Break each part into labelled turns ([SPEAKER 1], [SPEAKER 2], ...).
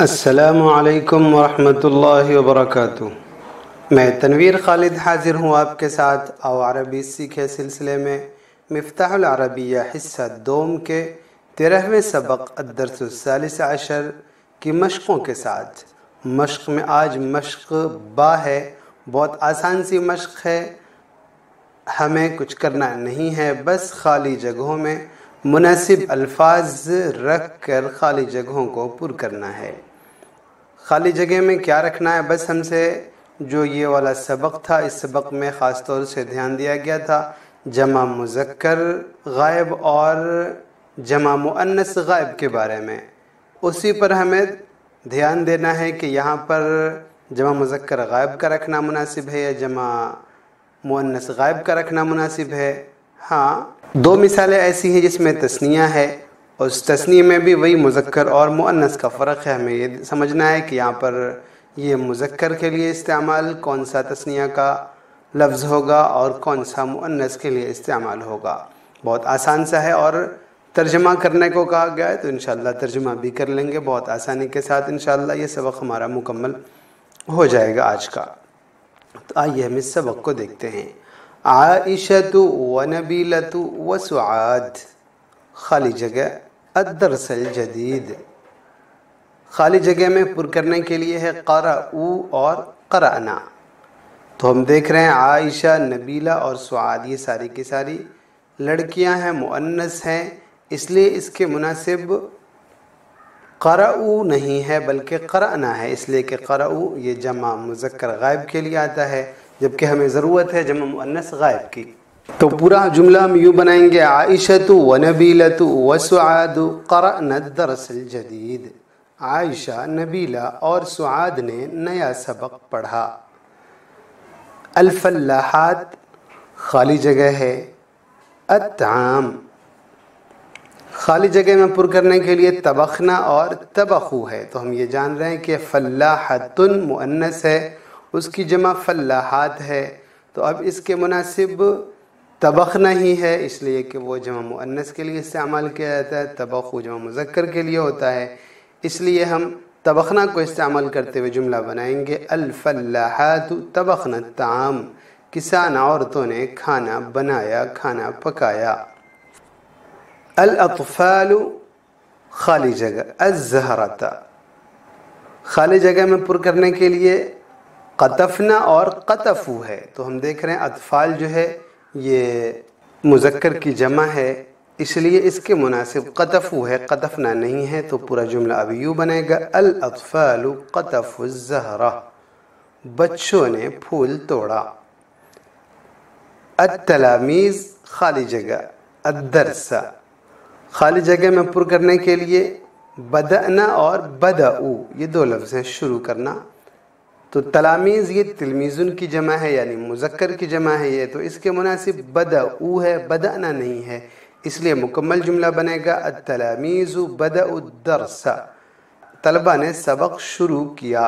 [SPEAKER 1] السلام علیکم ورحمۃ اللہ وبرکاتہ۔ میں تنویر خالد حاضر ہوں آپ کے ساتھ آؤ عربی سیکھے سلسلے میں مفتاح العربیہ حصہ دوم کے 13ویں سبق الدرس الثالث عشر کی مشقوں کے ساتھ۔ مشق میں آج مشق با ہے، بہت آسان سی مشق ہے، ہمیں کچھ کرنا نہیں ہے، بس خالی جگہوں میں مناسب الفاظ رکھ کر خالی جگہوں کو پر کرنا ہے۔ خالی جگہ میں کیا رکھنا ہے؟ بس ہم سے جو یہ والا سبق تھا، اس سبق میں خاص طور سے دھیان دیا گیا تھا جمع مذکر غائب اور جمع مؤنث غائب کے بارے میں، اسی پر ہمیں دھیان دینا ہے کہ یہاں پر جمع مذکر غائب کا رکھنا مناسب ہے یا جمع مؤنث غائب کا رکھنا مناسب ہے۔ ہاں، دو مثالیں ایسی ہیں جس میں تثنیہ ہے، اور اس تثنیہ میں بھی وہی مذکر اور مؤنث کا فرق ہے۔ ہمیں یہ سمجھنا ہے کہ یہاں پر یہ مذکر کے لیے استعمال کون سا تثنیہ کا لفظ ہوگا اور کون سا مؤنث کے لیے استعمال ہوگا۔ بہت آسان سا ہے، اور ترجمہ کرنے کو کہا گیا ہے تو انشاءاللہ ترجمہ بھی کر لیں گے بہت آسانی کے ساتھ۔ انشاءاللہ یہ سبق ہمارا مکمل ہو جائے گا آج کا۔ تو آئیے ہم اس سبق کو دیکھتے ہیں۔ عائشۃ و نبیلۃ و سعاد، خالی جگہ الدرس الجدید، خالی جگہ میں پر کرنے کے لیے ہے قرأوا اور قرأنا۔ تو ہم دیکھ رہے ہیں عائشہ، نبیلہ اور سعاد یہ ساری کی ساری لڑکیاں ہیں، مؤنث ہیں، اس لیے اس کے مناسب قرأوا نہیں ہے بلکہ قرأنا ہے، اس لیے کہ قرأوا یہ جمع مذکر غائب کے لیے آتا ہے، جبکہ ہمیں ضرورت ہے جمع مؤنث غائب کی۔ تو پورا جملہ ہم یوں بنائیں گے، عائشۃ و نبیلۃ و سعاد قرأنا الدرس الجدید۔ عائشہ، نبیلہ اور سعاد نے نیا سبق پڑھا۔ الفلاحات، خالی جگہ ہے الطعام، خالی جگہ میں پر کرنے کے لیے طبخنا اور طبخو ہے، تو ہم یہ جان رہے ہیں کہ فلاحۃ مؤنث ہے، اس کی جمع فلاحات ہے، تو اب اس کے مناسب طبخنا ہی ہے، اس لیے کہ وہ جمع مؤنث کے لیے استعمال کیا جاتا ہے، طبخو جمع مذکر کے لیے ہوتا ہے، اس لیے ہم طبخنا کو استعمال کرتے ہوئے جملہ بنائیں گے، الفلاحات طبخنا الطعام، کسان عورتوں نے کھانا بنایا، کھانا پکایا۔ الاطفال، خالی جگہ الزہرۃ، خالی جگہ میں پر کرنے کے لیے قطفنا اور قطفو ہے، تو ہم دیکھ رہے ہیں اطفال جو ہے یہ مذکر کی جمع ہے، اس لیے اس کے مناسب قطفو ہے، قطفنا نہیں ہے، تو پورا جملہ اب یوں بنے گا، الاطفال قطفوا الزہرہ، بچوں نے پھول توڑا۔ التلامیذ، خالی جگہ الدرس، خالی جگہ میں پر کرنے کے لیے بدأنا اور بدأوا یہ دو لفظ ہیں، شروع کرنا، تو تلامیذ یہ تلمیذن کی جمع ہے یعنی مذکر کی جمع ہے، یہ تو اس کے مناسب بدأوا ہے، بدأنا نہیں ہے، اس لیے مکمل جملہ بنے گا، التلامیذ بدأوا الدرس، طلبہ نے سبق شروع کیا۔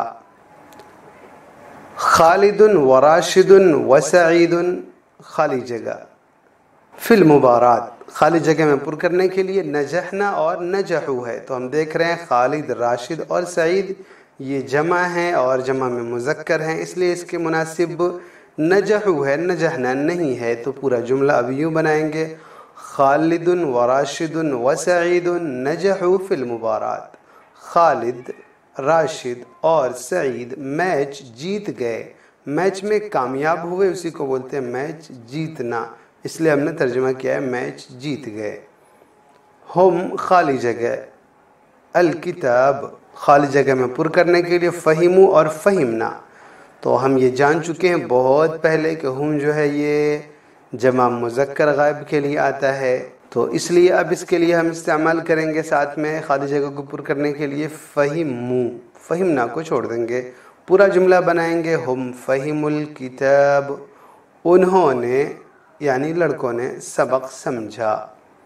[SPEAKER 1] خالد و راشد و سعید، خالی جگہ فی المبارات، خالی جگہ میں پر کرنے کے لیے نجحنا اور نجحوا ہے، تو ہم دیکھ رہے ہیں خالد، راشد اور سعید یہ جمع ہیں اور جمع میں مذکر ہیں، اس لیے اس کے مناسب نجحوا ہے، نجحنا نہیں ہے، تو پورا جملہ اب یوں بنائیں گے، خالد و راشد و سعید نجحوا فی المبارات، خالد، راشد اور سعید میچ جیت گئے، میچ میں کامیاب ہوئے، اسی کو بولتے ہیں میچ جیتنا، اس لیے ہم نے ترجمہ کیا ہے میچ جیت گئے۔ ہم، خالی جگہ الکتاب، خالی جگہ میں پر کرنے کے لیے فہموا اور فہمنا، تو ہم یہ جان چکے ہیں بہت پہلے کہ ہم جو ہے یہ جمع مذکر غائب کے لیے آتا ہے، تو اس لیے اب اس کے لیے ہم استعمال کریں گے ساتھ میں خالی جگہ کو پر کرنے کے لیے فہموا، فہمنا کو چھوڑ دیں گے، پورا جملہ بنائیں گے، ہم فہموا الکتاب، انہوں نے یعنی لڑکوں نے سبق سمجھا۔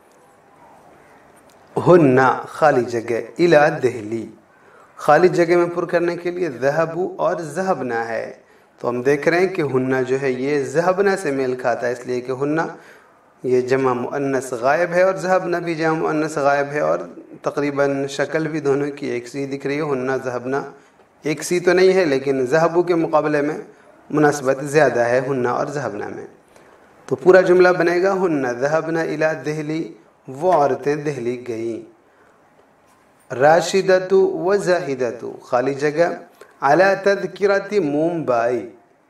[SPEAKER 1] ہن، خالی جگہ الی دہلی، خالی جگہ میں پر کرنے کے لیے ذہبوا اور ذہبنا ہے، تو ہم دیکھ رہے ہیں کہ ہن جو ہے یہ ذہبنا سے میل کھاتا ہے، اس لیے کہ ہن یہ جمع مؤنث غائب ہے اور ذہبنا بھی جمع مؤنث غائب ہے، اور तकरीबन शक्ल भी दोनों की एक सी दिख रही है, हुन्ना ज़हबना एक सी तो नहीं है, लेकिन ज़हबू के मुकाबले में मुनासबत ज़्यादा है हुन्ना और ज़हबना में। तो पूरा जुमला बनेगा हुन्ना ज़हबना इला दिल्ली, वो औरतें दिल्ली गईं। राशिदतु व ज़ाहिदतु खाली जगह, अला तज़किरति मुंबई,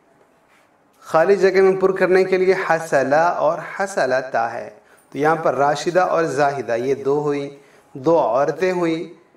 [SPEAKER 1] खाली जगह में पुर करने के लिए हसला और हसलता है। तो यहाँ पर राशिदा और जाहिदा ये दो हुई, दो औरतें हुई,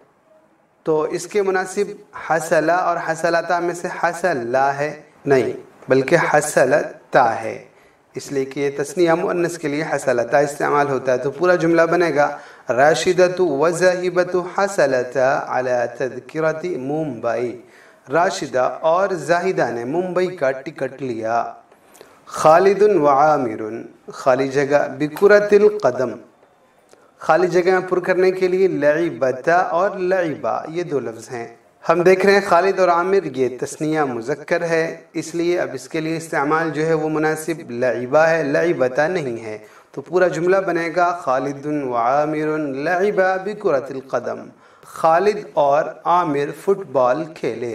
[SPEAKER 1] तो इसके मुनासिब हसला और हसलता में से हसला है नहीं बल्कि हसलता है, इसलिए कि ये तस्निया मुअन्नस के लिए हसलता इस्तेमाल होता है। तो पूरा जुमला बनेगा राशिदतु व ज़ाहिबतु हसलता अला तज़किरति मुंबई, राशिदा और जाहिदा ने मुंबई का टिकट लिया। खालिदुन व आमिरुन खाली जगह, बिकुरतिल कदम खाली जगह में पुर करने के लिए लईबता और लईबा ये दो लफ्ज़ हैं। हम देख रहे हैं खालिद और आमिर ये तस्निया मुज़क्कर है, इसलिए अब इसके लिए इस्तेमाल जो है वो मुनासिब लईबा है, लईबता नहीं है। तो पूरा जुमला बनेगा खालिदुन व आमिरुन लईबा बिकुरतिल कदम, खालिद और आमिर फुटबॉल खेले।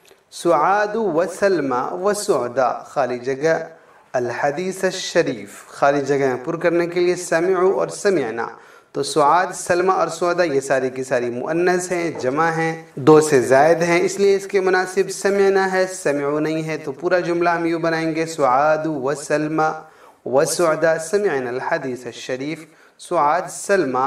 [SPEAKER 1] सुआदु व सलमा व सुअदा खाली जगह, अल हदीस शरीफ खाली जगह पुर करने के लिए समिउ और समिअना। तो सुआद, सलमा और सुअदा ये सारी की सारी मुअन्नस हैं, जमा हैं, दो से ज़ायद हैं, इसलिए इसके मुनासिब समिअना है, समिउ नहीं है। तो पूरा जुमला हम यूँ बनाएंगे सुआदु व सलमा व सुअदा समिअना अल हदीस शरीफ, सुआद, सलमा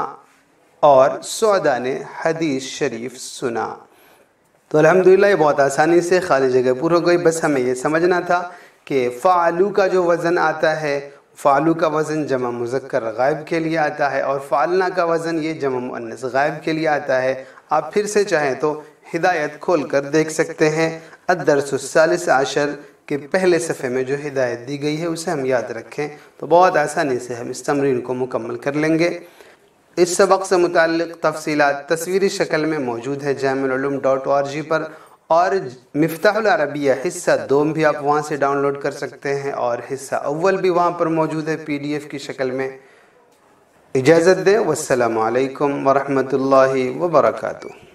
[SPEAKER 1] और सुअदा ने हदीस शरीफ सुना। तो अल्हम्दुलिल्लाह ये बहुत आसानी से खाली जगह पूरी हो गई। बस हमें ये समझना था कि फ़ालू का जो वज़न आता है, फ़ालू का वज़न जमा मुज़क्कर गायब के लिए आता है और फ़ालना का वज़न ये जमा मुअन्नस गायब के लिए आता है। आप फिर से चाहें तो हिदायत खोल कर देख सकते हैं। अद-दर्सुस-सालिस आशर के पहले सफ़े में जो हिदायत दी गई है उसे हम याद रखें तो बहुत आसानी से हम इस तमरीन को मुकम्मल कर लेंगे। इस सबक से मुताल्लिक़ तफ़सीलात तस्वीरी शक्ल में मौजूद है jamiululum.org पर, और मिफ्ताहुल अरबिया हिस्सा 2 भी आप वहाँ से डाउनलोड कर सकते हैं और हिस्सा अव्वल भी वहाँ पर मौजूद है PDF की शक्ल में। इजाज़त दें, वस्सलामु अलैकुम व रहमतुल्लाहि व बरकातुहू।